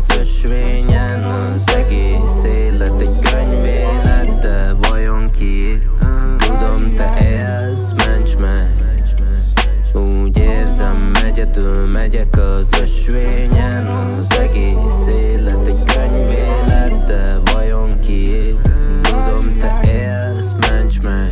az ösvényen. Az egész élet egy könyvé lett, de vajon ki? Tudom, te élsz, ments meg. Úgy érzem, egyedül megyek az ösvényen. Az egész élet egy könyvé lett, de vajon ki? Tudom, te élsz, ments meg.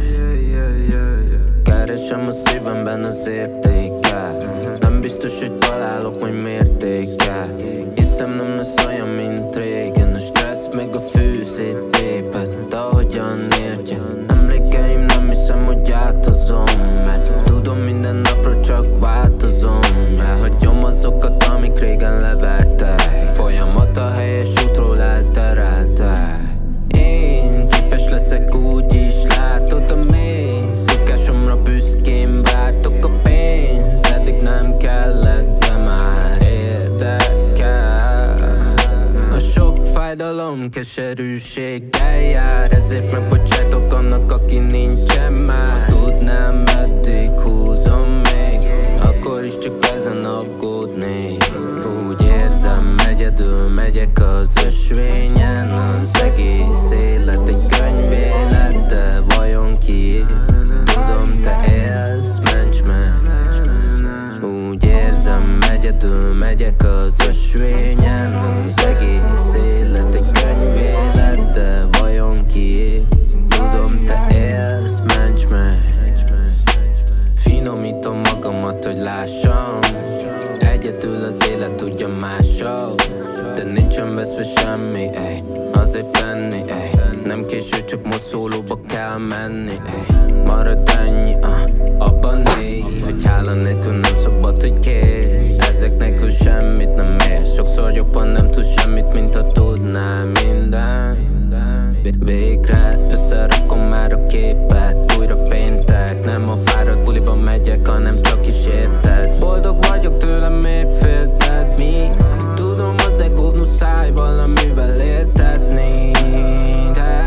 Keresem a szívemben az értéket. Nem biztos, hogy találok majd mértéket. Hiszem, nem lesz olyan, mint régen. A stressz még a fűzét tépett. Ahogyan értje, emlékeim nem hiszem, hogy átazom. Mert tudom, minden napra csak változom. Elhagyom azokat, amik régen levertek. Folyamat a helyes útról eltereltek. Én képes leszek, úgy is látod a mész. Szikásomra büszkén vártok a pénz. Eddig nem kellett, de már érdekel. A sok fájdalom keserűséggel jár, ezért megbocsájtok annak, aki nincsen már. Tudnám, meddig húzom még, akkor is csak ezen aggódnék. Úgy érzem, egyedül megyek az ösvényen. Az egész élet egy könyvé lett, de vajon ki? Tudom, te élsz, ments meg. Úgy érzem, egyedül megyek az ösvényen. Az egész élet egy könyvé lett, de vajon ki? Tudom, te élsz, ments meg. Finomítom magamat, hogy lássam. Egyedül az élet tudja másabb, de nincsen veszve semmi, ey. Azért tenni, ey. Nem késő, csak most szólóba kell menni, ey. Marad ennyi, abban négy, hogy hála nélkül nem szabad, hogy kész. Ezek nélkül semmit nem érsz. Sokszor jobban nem tudsz semmit, mint ha tudnál minden. Végre összerakom már a képet, újra péntek. Nem a fáradt buliban megyek, hanem csak is érted. Boldog vagyok tőlem, miért félted mi? Tudom, az egód muszáj valamivel értetni. De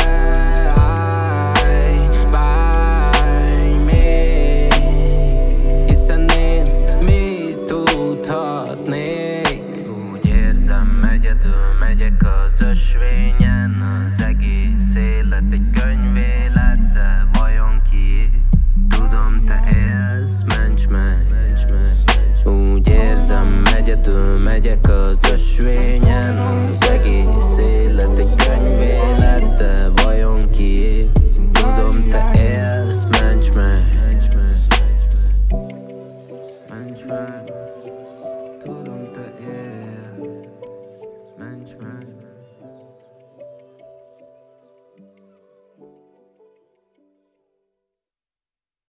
várj még, hiszen én mit tudhatnék? Úgy érzem, egyedül megyek az ösvényen. Az egész élet egy könyvé lett, de vajon ki? Tudom, te élsz, ments meg. Úgy érzem, egyedül megyek az ösvényen. Az egész élet egy könyvé lett, de vajon ki? Tudom, te élsz, ments meg. Ments meg. Tudom, te élsz.